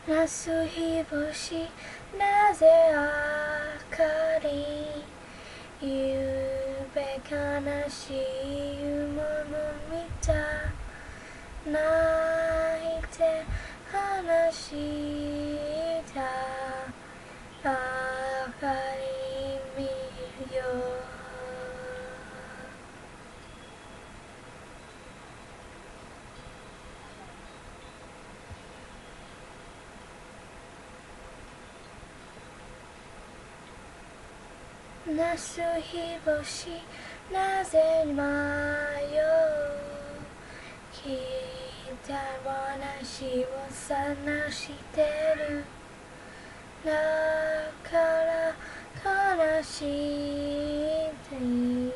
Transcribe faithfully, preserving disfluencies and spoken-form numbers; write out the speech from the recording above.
なす日星なぜ明かりゆうべ悲しい夢も見た泣いて話した明かり見るよなす日星なぜ迷う聞いた話を探してるだから悲しい